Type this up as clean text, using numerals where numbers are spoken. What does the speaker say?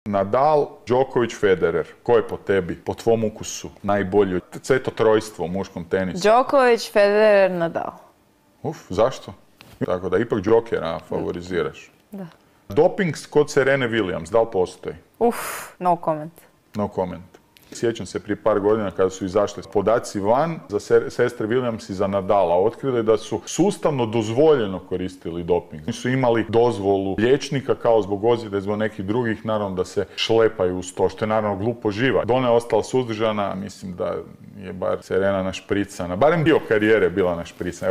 Nadal, Djokovic, Federer. Ko je po tebi, po tvom ukusu, najbolji? Sveto trojstvo u muškom tenisu. Djokovic, Federer, Nadal. Zašto? Tako da ipak Djokera favoriziraš. Da. Doping kod Serene Williams, da li postoji? No comment. No comment. Sjećam se prije par godina kada su izašli podaci van za sestre Williams i za Nadala. Otkrili da su sustavno dozvoljeno koristili doping. Nisu imali dozvolu liječnika kao zbog ozljede, zbog nekih drugih, naravno da se šlepaju uz to, što je naravno glupo živa. Ona je ostala suzdržana, mislim da je bar Serena našpricana. Barem dio karijere bila našpricana.